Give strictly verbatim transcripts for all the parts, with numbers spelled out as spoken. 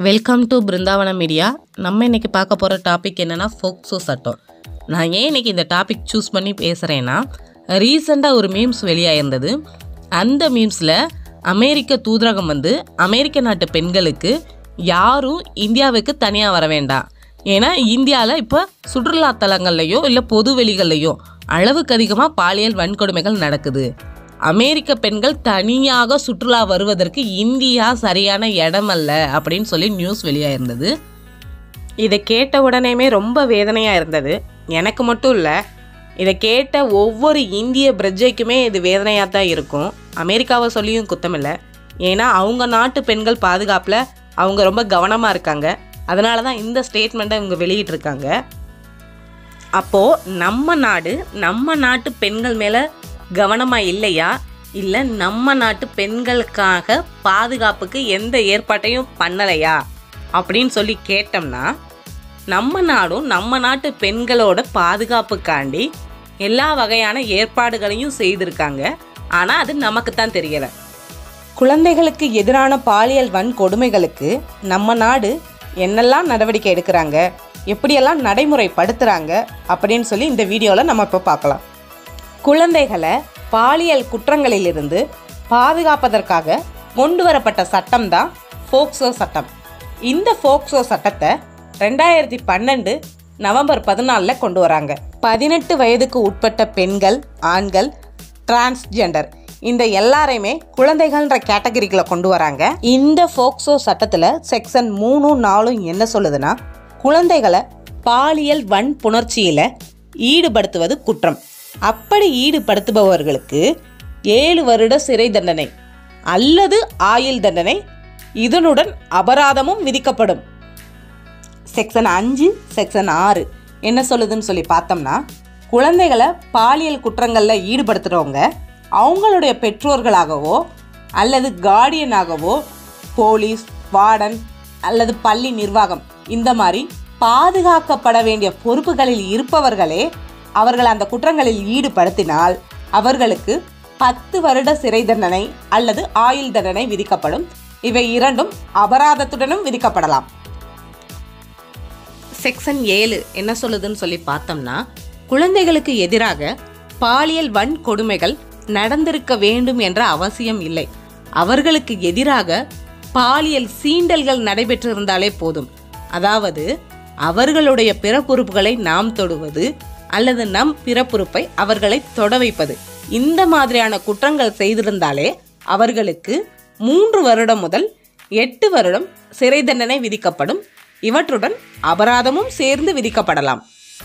Welcome to Brindavanam media. நம்ம இன்றைக்கி பார்க்க போகிற டாபிக் என்னென்னா ஃபோக்சோ சட்டம். நான் ஏன் இன்றைக்கி இந்த டாபிக் சூஸ் பண்ணி பேசுகிறேன்னா, ரீசெண்டாக ஒரு மீம்ஸ் வெளியாகிருந்தது. அந்த மீம்ஸில் அமெரிக்க தூதரகம் வந்து அமெரிக்க நாட்டு பெண்களுக்கு யாரும் இந்தியாவுக்கு தனியாக வர வேண்டாம், ஏன்னா இந்தியாவில் இப்போ சுற்றுலாத்தலங்கள்லையோ இல்லை பொது வெளிகள்லையோ அளவுக்கு அதிகமாக பாலியல் வன்கொடுமைகள் நடக்குது. அமெரிக்க பெண்கள் தனியாக சுற்றுலா வருவதற்கு இந்தியா சரியான இடமல்ல அப்படின்னு சொல்லி நியூஸ் வெளியாகிருந்தது. இதை கேட்ட உடனேமே ரொம்ப வேதனையாக இருந்தது. எனக்கு மட்டும் இல்லை, இதை கேட்ட ஒவ்வொரு இந்திய பிரஜைக்குமே இது வேதனையாக தான் இருக்கும். அமெரிக்காவை சொல்லியும் குத்தமில்லை, ஏன்னா அவங்க நாட்டு பெண்கள் பாதுகாப்பில் அவங்க ரொம்ப கவனமாக இருக்காங்க. அதனால தான் இந்த ஸ்டேட்மெண்ட்டை இவங்க வெளியிட்டிருக்காங்க. அப்போது நம்ம நாடு நம்ம நாட்டு பெண்கள் மேலே கவனமாக இல்லையா, இல்லை நம்ம நாட்டு பெண்களுக்காக பாதுகாப்புக்கு எந்த ஏற்பாட்டையும் பண்ணலையா அப்படின்னு சொல்லி கேட்டோம்னா, நம்ம நாடும் நம்ம நாட்டு பெண்களோட பாதுகாப்புக்காண்டி எல்லா வகையான ஏற்பாடுகளையும் செய்திருக்காங்க. ஆனால் அது நமக்கு தான் தெரியலை. குழந்தைகளுக்கு எதிரான பாலியல் வன்கொடுமைகளுக்கு நம்ம நாடு என்னெல்லாம் நடவடிக்கை எடுக்கிறாங்க, எப்படியெல்லாம் நடைமுறைப்படுத்துகிறாங்க அப்படின்னு சொல்லி இந்த வீடியோவில் நம்ம இப்போ பார்க்கலாம். குழந்தைகளை பாலியல் குற்றங்களிலிருந்து பாதுகாப்பதற்காக கொண்டு வரப்பட்ட சட்டம் தான் ஃபோக்சோ சட்டம். இந்த ஃபோக்சோ சட்டத்தை ரெண்டாயிரத்தி பன்னெண்டு நவம்பர் பதினாலில் கொண்டு வராங்க. பதினெட்டு வயதுக்கு உட்பட்ட பெண்கள், ஆண்கள், டிரான்ஸ்ஜெண்டர் இந்த எல்லாரையுமே குழந்தைகள்ன்ற கேட்டகரிக்குள்ள கொண்டு வராங்க. இந்த ஃபோக்சோ சட்டத்தில் செக்ஷன் மூணு நாலும் என்ன சொல்லுதுன்னா, குழந்தைகளை பாலியல் வன்புணர்ச்சியில் ஈடுபடுத்துவது குற்றம். அப்படி ஈடுபடுத்துபவர்களுக்கு ஏழு வருட சிறை தண்டனை அல்லது ஆயுள் தண்டனை, இதனுடன் அபராதமும் விதிக்கப்படும். செக்ஷன் அஞ்சு செக்ஷன் ஆறு என்ன சொல்லுதுன்னு சொல்லி பார்த்தோம்னா, குழந்தைகளை பாலியல் குற்றங்களில் ஈடுபடுத்துகிறவங்க அவங்களுடைய பெற்றோர்களாகவோ அல்லது கார்டியனாகவோ போலீஸ், வார்டன் அல்லது பள்ளி நிர்வாகம் இந்த மாதிரி பாதுகாக்கப்பட வேண்டிய பொறுப்புகளில் இருப்பவர்களே அவர்கள் அந்த குற்றங்களில் ஈடுபடுத்தினால் அவர்களுக்கு பத்து வருட சிறை தண்டனை அல்லது ஆயுள் தண்டனை விதிக்கப்படும். இவை இரண்டும் அபராதத்துடனும் விதிக்கப்படலாம். செக்ஷன் ஏழு என்ன சொல்லுதுன்னு சொல்லி பார்த்தோம்னா, குழந்தைகளுக்கு எதிராக பாலியல் வன்கொடுமைகள் நடந்திருக்க வேண்டும் என்ற அவசியம் இல்லை. அவர்களுக்கு எதிராக பாலியல் சீண்டல்கள் நடைபெற்றிருந்தாலே போதும். அதாவது அவர்களுடைய பிறப்புறுப்புகளை நாம் தொடுவது அல்லது நம் பிறப்புறுப்பை அவர்களை தொட வைப்பது, இந்த மாதிரியான குற்றங்கள் செய்திருந்தாலே அவர்களுக்கு மூன்று வருடம் முதல் எட்டு வருடம் சிறை தண்டனை விதிக்கப்படும். இவற்றுடன் அபராதமும் சேர்ந்து விதிக்கப்படலாம்.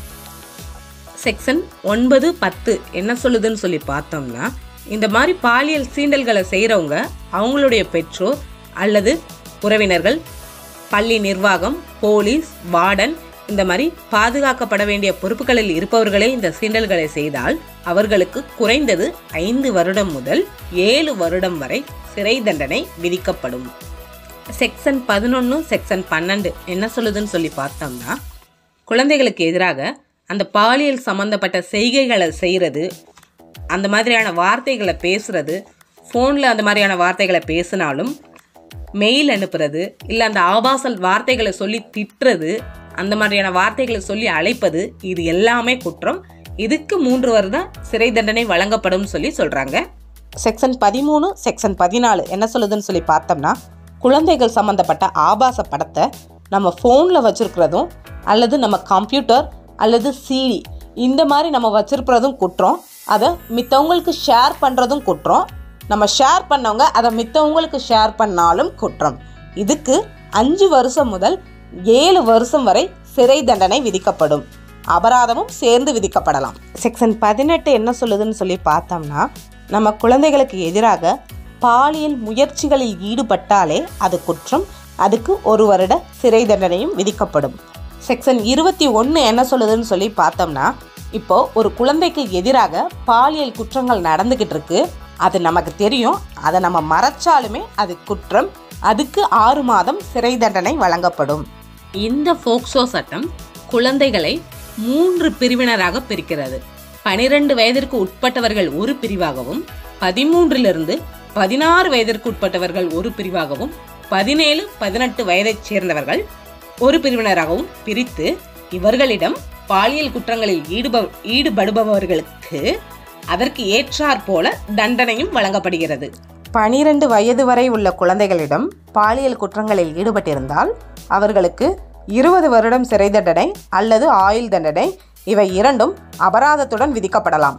செக்ஷன் ஒன்பது பத்து என்ன சொல்லுதுன்னு சொல்லி பார்த்தோம்னா, இந்த மாதிரி பாலியல் சீண்டல்களை செய்கிறவங்க அவங்களுடைய பெற்றோர் அல்லது உறவினர்கள், பள்ளி நிர்வாகம், போலீஸ், வார்டன் இந்த மாதிரி பாதுகாக்கப்பட வேண்டிய பொறுப்புகளில் இருப்பவர்களே இந்த சீண்டல்களை செய்தால் அவர்களுக்கு குறைந்தது ஐந்து வருடம் முதல் ஏழு வருடம் வரை சிறை தண்டனை விதிக்கப்படும். செக்ஷன் பதினொன்று செக்ஷன் பன்னெண்டு என்ன சொல்லுதுன்னு சொல்லி பார்த்தோம்னா, குழந்தைகளுக்கு எதிராக அந்த பாலியல் சம்மந்தப்பட்ட செய்கைகளை செய்கிறது, அந்த மாதிரியான வார்த்தைகளை பேசுறது, ஃபோனில் அந்த மாதிரியான வார்த்தைகளை பேசினாலும் மெயில் அனுப்புறது, இல்லை அந்த ஆபாசல் வார்த்தைகளை சொல்லி திட்டுறது, அந்த மாதிரியான வார்த்தைகளை சொல்லி அழைப்பது, இது எல்லாமே குற்றம். இதுக்கு மூன்று வருடம் சிறை தண்டனை வழங்கப்படும் சொல்லி சொல்கிறாங்க. செக்ஷன் பதிமூணு செக்ஷன் பதினாலு என்ன சொல்லுதுன்னு சொல்லி பார்த்தோம்னா, குழந்தைகள் சம்மந்தப்பட்ட ஆபாச படத்தை நம்ம ஃபோனில் வச்சுருக்கிறதும் அல்லது நம்ம கம்ப்யூட்டர் அல்லது சிடி இந்த மாதிரி நம்ம வச்சுருக்கிறதும் குற்றம். அதை மித்தவங்களுக்கு ஷேர் பண்ணுறதும் குற்றம். நம்ம ஷேர் பண்ணவங்க அதை மித்தவங்களுக்கு ஷேர் பண்ணாலும் குற்றம். இதுக்கு அஞ்சு வருஷம் முதல் ஏழு வருஷம் வரை சிறை தண்டனை விதிக்கப்படும். அபராதமும் சேர்ந்து விதிக்கப்படலாம். செக்ஷன் பதினெட்டு என்ன சொல்லுதுன்னு சொல்லி பார்த்தோம்னா, நம்ம குழந்தைகளுக்கு எதிராக பாலியல் முயற்சிகளில் ஈடுபட்டாலே அது குற்றம். அதுக்கு ஒரு வருட சிறை தண்டனையும் விதிக்கப்படும். செக்ஷன் இருபத்தி ஒன்று என்ன சொல்லுதுன்னு சொல்லி பார்த்தோம்னா, இப்போ ஒரு குழந்தைக்கு எதிராக பாலியல் குற்றங்கள் நடந்துக்கிட்டு இருக்கு, அது நமக்கு தெரியும், அதை நம்ம மறைச்சாலுமே அது குற்றம். அதுக்கு ஆறு மாதம் சிறை தண்டனை வழங்கப்படும். இந்த ஃபோக்சோ சட்டம் குழந்தைகளை மூன்று பிரிவினராக பிரிக்கிறது. பனிரெண்டு வயதிற்கு உட்பட்டவர்கள் ஒரு பிரிவாகவும், பதிமூன்றிலிருந்து பதினாறு வயதிற்கு உட்பட்டவர்கள் ஒரு பிரிவாகவும், பதினேழு பதினெட்டு வயதைச் சேர்ந்தவர்கள் ஒரு பிரிவினராகவும் பிரித்து இவர்களிடம் பாலியல் குற்றங்களில் ஈடுப ஈடுபடுபவர்களுக்கு அதற்கு ஏற்றாற் போல தண்டனையும் வழங்கப்படுகிறது. பனிரெண்டு வயது வரை உள்ள குழந்தைகளிடம் பாலியல் குற்றங்களில் ஈடுபட்டிருந்தால் அவர்களுக்கு இருபது வருடம் சிறை தண்டனை அல்லது ஆயுள் தண்டனை இவை இரண்டும் அபராதத்துடன் விதிக்கப்படலாம்.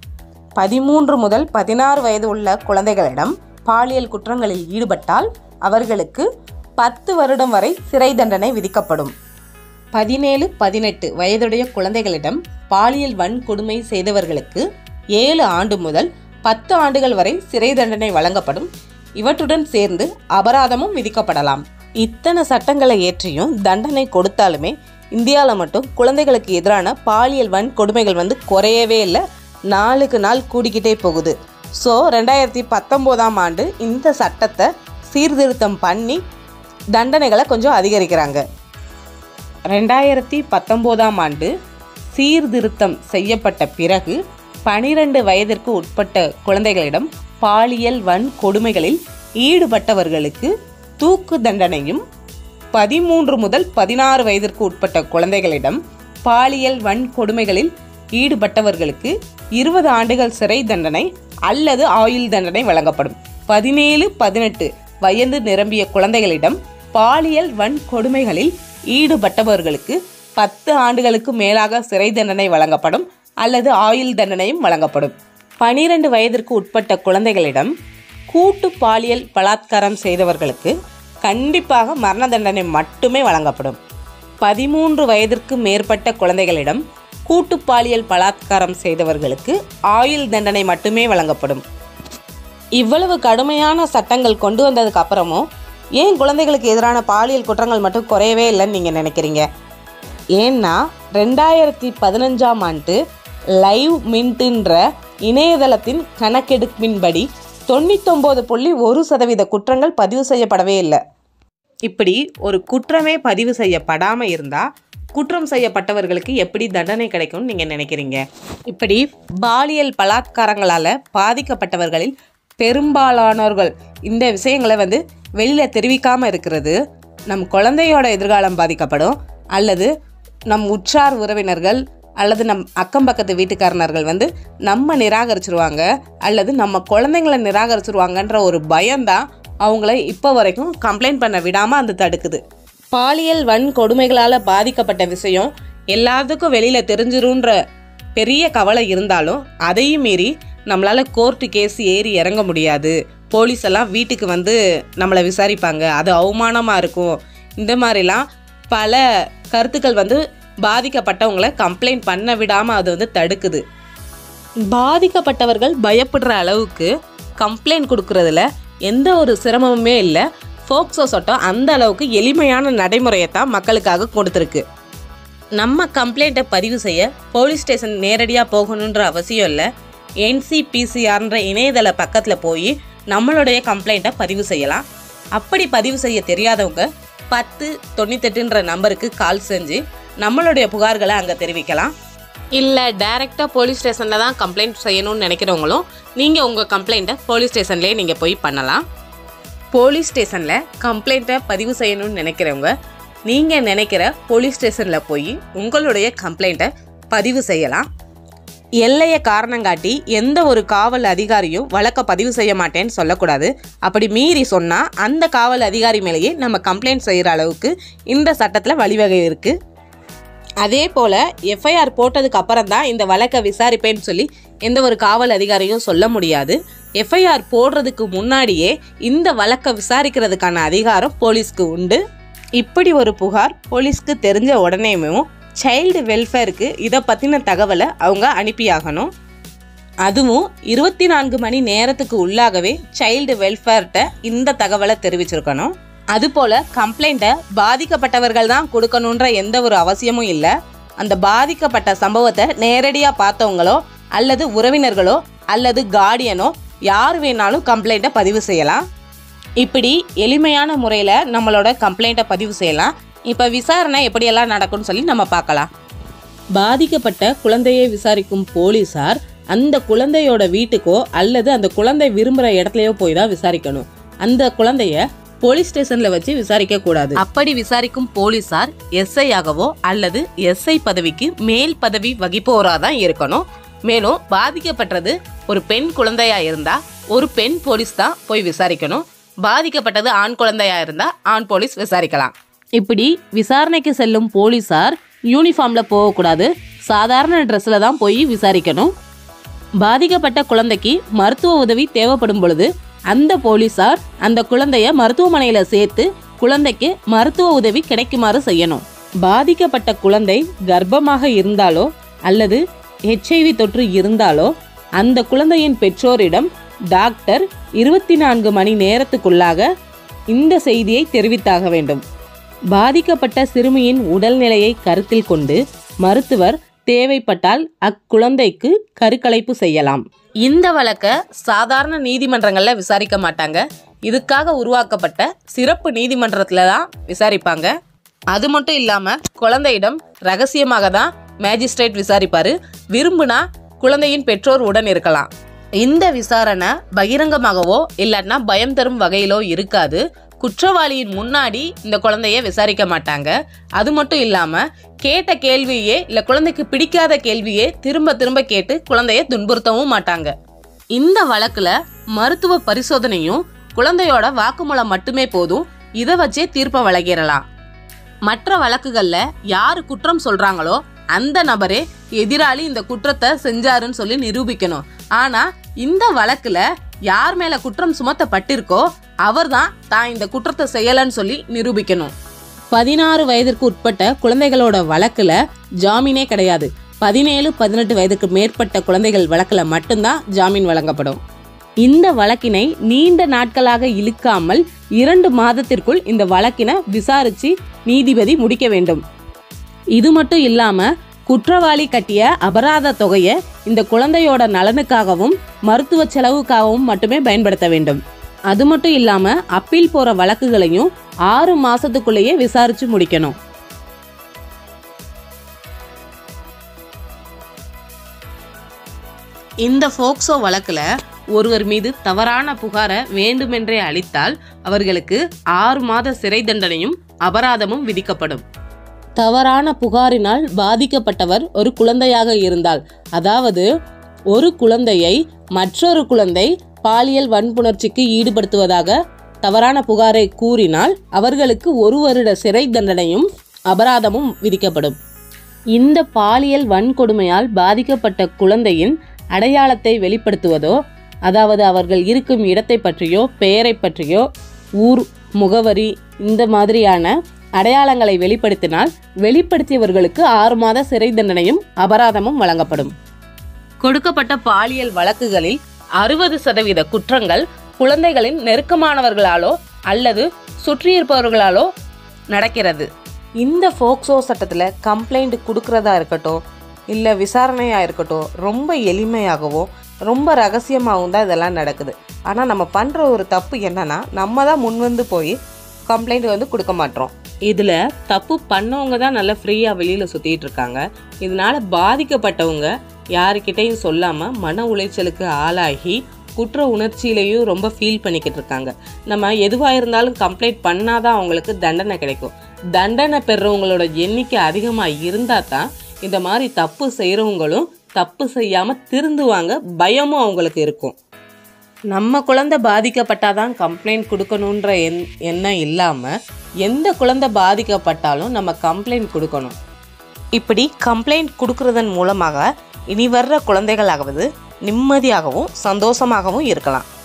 பதிமூன்று முதல் பதினாறு வயது உள்ள குழந்தைகளிடம் பாலியல் குற்றங்களில் ஈடுபட்டால் அவர்களுக்கு பத்து வருடம் வரை சிறை தண்டனை விதிக்கப்படும். பதினேழு பதினெட்டு வயதுடைய குழந்தைகளிடம் பாலியல் வன்கொடுமை செய்தவர்களுக்கு ஏழு ஆண்டு முதல் பத்து ஆண்டுகள் வரை சிறை தண்டனை வழங்கப்படும். இவற்றுடன் சேர்ந்து அபராதமும் விதிக்கப்படலாம். இத்தனை சட்டங்களை ஏற்றியும் தண்டனை கொடுத்தாலுமே இந்தியாவில் மட்டும் குழந்தைகளுக்கு எதிரான பாலியல் வன்கொடுமைகள் வந்து குறையவே இல்லை, நாளுக்கு நாள் கூடிக்கிட்டே போகுது. ஸோ ரெண்டாயிரத்தி பத்தொம்போதாம் ஆண்டு இந்த சட்டத்தை சீர்திருத்தம் பண்ணி தண்டனைகளை கொஞ்சம் அதிகரிக்கிறாங்க. ரெண்டாயிரத்தி பத்தொம்போதாம் ஆண்டு சீர்திருத்தம் செய்யப்பட்ட பிறகு பனிரெண்டு வயதிற்கு உட்பட்ட குழந்தைகளிடம் பாலியல் வன்கொடுமைகளில் ஈடுபட்டவர்களுக்கு தூக்கு தண்டனையும், பதிமூன்று முதல் பதினாறு வயதிற்கு உட்பட்ட குழந்தைகளிடம் பாலியல் வன்கொடுமைகளில் ஈடுபட்டவர்களுக்கு இருபது ஆண்டுகள் சிறை தண்டனை அல்லது ஆயுள் தண்டனை வழங்கப்படும். பதினேழு பதினெட்டு வயது நிரம்பிய குழந்தைகளிடம் பாலியல் வன்கொடுமைகளில் ஈடுபட்டவர்களுக்கு பத்து ஆண்டுகளுக்கு மேலாக சிறை தண்டனை வழங்கப்படும் அல்லது ஆயுள் தண்டனையும் வழங்கப்படும். பனிரெண்டு வயதிற்கு உட்பட்ட குழந்தைகளிடம் கூட்டு பாலியல் பலாத்காரம் செய்தவர்களுக்கு கண்டிப்பாக மரண தண்டனை மட்டுமே வழங்கப்படும். பதிமூன்று வயதிற்கு மேற்பட்ட குழந்தைகளிடம் கூட்டு பாலியல் பலாத்காரம் செய்தவர்களுக்கு ஆயுள் தண்டனை மட்டுமே வழங்கப்படும். இவ்வளவு கடுமையான சட்டங்கள் கொண்டு வந்ததுக்கு அப்புறமும் ஏன் குழந்தைகளுக்கு எதிரான பாலியல் குற்றங்கள் மட்டும் குறையவே இல்லைன்னு நீங்கள் நினைக்கிறீங்க? ஏன்னா ரெண்டாயிரத்தி பதினஞ்சாம் ஆண்டு லைவ் மின்ட்ன்ற இணையதளத்தின் கணக்கெடுப்பின்படி தொண்ணூத்தொம்பது புள்ளி ஒரு சதவீத குற்றங்கள் பதிவு செய்யப்படவே இல்லை. இப்படி ஒரு குற்றமே பதிவு செய்யப்படாமல் இருந்தால் குற்றம் செய்யப்பட்டவர்களுக்கு எப்படி தண்டனை கிடைக்கும்னு நீங்கள் நினைக்கிறீங்க? இப்படி பாலியல் பலாத்காரங்களால் பாதிக்கப்பட்டவர்களில் பெரும்பாலானவர்கள் இந்த விஷயங்களை வந்து வெளியில் தெரிவிக்காமல் இருக்கிறது நம் குழந்தையோட எதிர்காலம் பாதிக்கப்படும், அல்லது நம் உற்றார் உறவினர்கள் அல்லது நம் அக்கம் பக்கத்து வீட்டுக்காரனர்கள் வந்து நம்ம நிராகரிச்சிருவாங்க அல்லது நம்ம குழந்தைங்களை நிராகரிச்சிருவாங்கன்ற ஒரு பயம்தான் அவங்கள இப்போ வரைக்கும் கம்ப்ளைண்ட் பண்ண விடாமல் அந்த தடுக்குது. பாலியல் வன்கொடுமைகளால் பாதிக்கப்பட்ட விஷயம் எல்லாத்துக்கும் வெளியில் தெரிஞ்சிருன்ற பெரிய கவலை இருந்தாலும் அதையும் மீறி நம்மளால் கோர்ட்டு கேஸ் ஏறி இறங்க முடியாது, போலீஸ் எல்லாம் வீட்டுக்கு வந்து நம்மளை விசாரிப்பாங்க, அது அவமானமாக இருக்கும், இந்த மாதிரிலாம் பல கருத்துக்கள் வந்து பாதிக்கப்பட்டவங்களை கம்ப்ளைண்ட் பண்ண விடாமல் அது வந்து தடுக்குது. பாதிக்கப்பட்டவர்கள் பயப்படுற அளவுக்கு கம்ப்ளைண்ட் கொடுக்கறதுல எந்த ஒரு சிரமமுமே இல்லை. போக்சோ சட்டம் அந்த அளவுக்கு எளிமையான நடைமுறையை தான் மக்களுக்காக கொடுத்துருக்கு. நம்ம கம்ப்ளைண்ட்டை பதிவு செய்ய போலீஸ் ஸ்டேஷன் நேரடியாக போகணுன்ற அவசியம் இல்லை. என்சிபிசிஆர்ன்ற இணையதள பக்கத்தில் போய் நம்மளுடைய கம்ப்ளைண்ட்டை பதிவு செய்யலாம். அப்படி பதிவு செய்ய தெரியாதவங்க பத்து தொண்ணூத்தெட்டுன்ற நம்பருக்கு கால் செஞ்சு நம்மளுடைய புகார்களை அங்கே தெரிவிக்கலாம். இல்லை டைரெக்டாக போலீஸ் ஸ்டேஷனில் தான் கம்ப்ளைண்ட் செய்யணும்னு நினைக்கிறவங்களும் நீங்கள் உங்கள் கம்ப்ளைண்ட்டை போலீஸ் ஸ்டேஷன்லேயே நீங்கள் போய் பண்ணலாம். போலீஸ் ஸ்டேஷனில் கம்ப்ளைண்ட்டை பதிவு செய்யணும்னு நினைக்கிறவங்க நீங்கள் நினைக்கிற போலீஸ் ஸ்டேஷனில் போய் உங்களுடைய கம்ப்ளைண்ட்டை பதிவு செய்யலாம். எல்லையை காரணம் காட்டி எந்த ஒரு காவல் அதிகாரியும் வழக்கை பதிவு செய்ய மாட்டேன்னு சொல்லக்கூடாது. அப்படி மீறி சொன்னால் அந்த காவல் அதிகாரி மேலேயே நம்ம கம்ப்ளைண்ட் செய்கிற அளவுக்கு இந்த சட்டத்தில் வழிவகை இருக்குது. அதே போல் எஃப்ஐஆர் போட்டதுக்கு அப்புறம் தான் இந்த வழக்கை விசாரிப்பேன்னு சொல்லி எந்த ஒரு காவல் அதிகாரியும் சொல்ல முடியாது. எஃப்ஐஆர் போடுறதுக்கு முன்னாடியே இந்த வழக்கை விசாரிக்கிறதுக்கான அதிகாரம் போலீஸ்க்கு உண்டு. இப்படி ஒரு புகார் போலீஸ்க்கு தெரிஞ்ச உடனேயும் சைல்டு வெல்ஃபேருக்கு இதை பற்றின தகவலை அவங்க அனுப்பியாகணும். அதுவும் இருபத்தி நான்கு மணி நேரத்துக்கு உள்ளாகவே சைல்டு வெல்ஃபேர்கிட்ட இந்த தகவலை தெரிவிச்சிருக்கணும். அதுபோல் கம்ப்ளைண்ட்டை பாதிக்கப்பட்டவர்கள் தான் கொடுக்கணுன்ற எந்த ஒரு அவசியமும் இல்லை. அந்த பாதிக்கப்பட்ட சம்பவத்தை நேரடியாக பார்த்தவங்களோ அல்லது உறவினர்களோ அல்லது கார்டியனோ யார் வேணாலும் கம்ப்ளைண்ட்டை பதிவு செய்யலாம். இப்படி எளிமையான முறையில் நம்மளோட கம்ப்ளைண்ட்டை பதிவு செய்யலாம். இப்போ விசாரணை எப்படியெல்லாம் நடக்கும்னு சொல்லி நம்ம பார்க்கலாம். பாதிக்கப்பட்ட குழந்தையை விசாரிக்கும் போலீஸார் அந்த குழந்தையோட வீட்டுக்கோ அல்லது அந்த குழந்தை விரும்புகிற இடத்துலையோ போய் தான் விசாரிக்கணும். அந்த குழந்தைய போலீஸ் ஸ்டேஷன்ல வச்சு விசாரிக்க கூடாது. அப்படி விசாரிக்கும் போலீசார் எஸ்ஐ ஆகவோ அல்லது எஸ்ஐ பதவிக்கு மேல் பதவி வகிப்போரா தான் இருக்கணும். மேலும் பாதிக்கப்பட்டது ஒரு பெண் குழந்தையா இருந்தா ஒரு பெண் போலீஸ் தான் போய் விசாரிக்கணும். பாதிக்கப்பட்டது ஆண் குழந்தையா இருந்தா ஆண் போலீஸ் விசாரிக்கலாம். இப்படி விசாரணைக்கு செல்லும் போலீசார் யூனிஃபார்ம்ல போகக்கூடாது, சாதாரண ட்ரெஸ்ல தான் போய் விசாரிக்கணும். பாதிக்கப்பட்ட குழந்தைக்கு மருத்துவ உதவி தேவைப்படும் பொழுது அந்த போலீசார் அந்த குழந்தைய மருத்துவமனையில சேர்த்து குழந்தைக்கு மருத்துவ உதவி கிடைக்குமாறு செய்யணும். பாதிக்கப்பட்ட குழந்தை கர்ப்பமாக இருந்தாலோ அல்லது ஹெச்ஐவி தொற்று இருந்தாலோ அந்த குழந்தையின் பெற்றோரிடம் டாக்டர் இருபத்தி நான்கு மணி நேரத்துக்குள்ளாக இந்த செய்தியை தெரிவித்தாக வேண்டும். பாதிக்கப்பட்ட சிறுமியின் உடல்நிலையை கருத்தில் கொண்டு மருத்துவர் தேவைப்பட்டால் அக்குழந்தைக்கு கருக்கலைப்பு செய்யலாம். இந்த வழக்கை சாதாரண நீதிமன்றங்களில் விசாரிக்க மாட்டாங்க. இதுக்காக உருவாக்கப்பட்ட சிறப்பு நீதிமன்றத்தில் தான் விசாரிப்பாங்க. அது மட்டும் இல்லாமல் குழந்தையிடம் ரகசியமாக தான் மேஜிஸ்ட்ரேட் விசாரிப்பார். விரும்புனா குழந்தையின் பெற்றோர் உடன் இருக்கலாம். இந்த விசாரணை பகிரங்கமாகவோ இல்லைன்னா பயம் தரும் வகையிலோ இருக்காது. குற்றவாளியின் முன்னாடி இந்த குழந்தைய விசாரிக்க மாட்டாங்க. அது மட்டும் இல்லாமல் கேட்ட கேள்வியே இல்லை குழந்தைக்கு பிடிக்காத கேள்வியே திரும்ப திரும்ப கேட்டு குழந்தைய துன்புறுத்தவும் மாட்டாங்க. இந்த வழக்கில் மருத்துவ பரிசோதனையும் குழந்தையோட வாக்குமூலம் மட்டுமே போதும். இதை வச்சே தீர்ப்பை வழங்கிடலாம். மற்ற வழக்குகளில் யார் குற்றம் சொல்கிறாங்களோ அந்த நபரே எதிராளி இந்த குற்றத்தை செஞ்சாருன்னு சொல்லி நிரூபிக்கணும். ஆனால் இந்த வழக்கில் யார் மேலே குற்றம் சுமத்தப்பட்டிருக்கோ அவர் தான் தான் இந்த குற்றத்தை செய்யலன்னு சொல்லி நிரூபிக்கணும். பதினாறு வயதிற்கு உட்பட்ட குழந்தைகளோட வழக்குல ஜாமீனே கிடையாது. பதினேழு பதினெட்டு வயதுக்கு மேற்பட்ட குழந்தைகள் வழக்குல மட்டும்தான் ஜாமீன் வழங்கப்படும். இந்த வழக்கினை நீண்ட நாட்களாக இழுக்காமல் இரண்டு மாதத்திற்குள் இந்த வழக்கினை விசாரிச்சு நீதிபதி முடிக்க வேண்டும். இது மட்டும் இல்லாம குற்றவாளி கட்டிய அபராத தொகையை இந்த குழந்தையோட நலனுக்காகவும் மருத்துவ செலவுக்காகவும் மட்டுமே பயன்படுத்த வேண்டும். அது மட்டும் இல்லாம அப்பீல் போற வழக்குகளையும் ஆறு மாசத்துக்குள்ளேயே விசாரிச்சு முடிக்கணும். இந்த போக்சோ வழக்குல ஒருவர் மீது தவறான புகாரை வேண்டுமென்றே அளித்தால் அவர்களுக்கு ஆறு மாத சிறை தண்டனையும் அபராதமும் விதிக்கப்படும். தவறான புகாரினால் பாதிக்கப்பட்டவர் ஒரு குழந்தையாக இருந்தால், அதாவது ஒரு குழந்தையை மற்றொரு குழந்தை பாலியல் வன்புணர்ச்சிக்கு ஈடுபடுத்துவதாக தவறான புகாரை கூறினால் அவர்களுக்கு ஒரு வருட சிறை தண்டனையும் அபராதமும் விதிக்கப்படும். இந்த பாலியல் வன்கொடுமையால் பாதிக்கப்பட்ட குழந்தையின் அடையாளத்தை வெளிப்படுத்துவதோ, அதாவது அவர்கள் இருக்கும் இடத்தை பற்றியோ பெயரை பற்றியோ ஊர் முகவரி இந்த மாதிரியான அடையாளங்களை வெளிப்படுத்தினால் வெளிப்படுத்தியவர்களுக்கு ஆறு மாத சிறை தண்டனையும் அபராதமும் வழங்கப்படும். கொடுக்கப்பட்ட பாலியல் வழக்குகளில் அறுபது சதவீத குற்றங்கள் குழந்தைகளின் நெருக்கமானவர்களாலோ அல்லது சுற்றியிருப்பவர்களாலோ நடக்கிறது. இந்த போக்சோ சட்டத்தில் கம்ப்ளைண்ட் கொடுக்கறதா இருக்கட்டும் இல்லை விசாரணையாக இருக்கட்டும் ரொம்ப எளிமையாகவும் ரொம்ப ரகசியமாகவும் தான் இதெல்லாம் நடக்குது. ஆனால் நம்ம பண்ணுற ஒரு தப்பு என்னன்னா நம்ம தான் முன் வந்து போய் கம்ப்ளைண்ட் வந்து கொடுக்க மாட்டோம். இதில் தப்பு பண்ணவங்க தான் நல்லா ஃப்ரீயாக வெளியில் சுற்றிட்டு இருக்காங்க. இதனால் பாதிக்கப்பட்டவங்க யாருக்கிட்டையும் சொல்லாமல் மன உளைச்சலுக்கு ஆளாகி குற்ற உணர்ச்சியிலையும் ரொம்ப ஃபீல் பண்ணிக்கிட்டு இருக்காங்க. நம்ம எதுவாக இருந்தாலும் கம்ப்ளைண்ட் பண்ணாதான் அவங்களுக்கு தண்டனை கிடைக்கும். தண்டனை பெறுறவங்களோட எண்ணிக்கை அதிகமாக இருந்தால் தான் இந்த மாதிரி தப்பு செய்கிறவங்களும் தப்பு செய்யாமல் திருந்துவாங்க, பயமும் அவங்களுக்கு இருக்கும். நம்ம குழந்தை பாதிக்கப்பட்டாதான் கம்ப்ளைண்ட் கொடுக்கணுன்ற எண் எண்ணம் இல்லாமல் எந்த குழந்தை பாதிக்கப்பட்டாலும் நம்ம கம்ப்ளைண்ட் கொடுக்கணும். இப்படி கம்ப்ளைண்ட் கொடுக்கறதன் மூலமாக இனி வர்ற குழந்தைகளாவது நிம்மதியாகவும் சந்தோஷமாகவும் இருக்கலாம்.